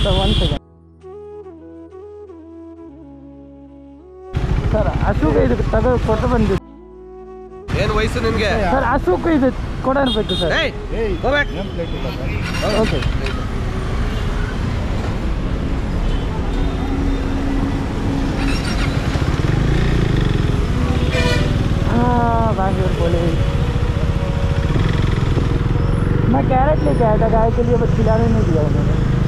Sir 1 second sir Ashoka ಇದು ತಗೋ ಕೊಟ್ಟು ಬಂದಿದ್ದು ಏನು ವಯಸ್ಸು ನಿಮಗೆ ಸರ್ ಅಶೋಕ ಇದು ಕೊಡಬೇಕು sir go back okay Bangalore बोले मैं कैरेट लेके आया था गाय के लिए, बस खिलाने नहीं दिया उन्होंने।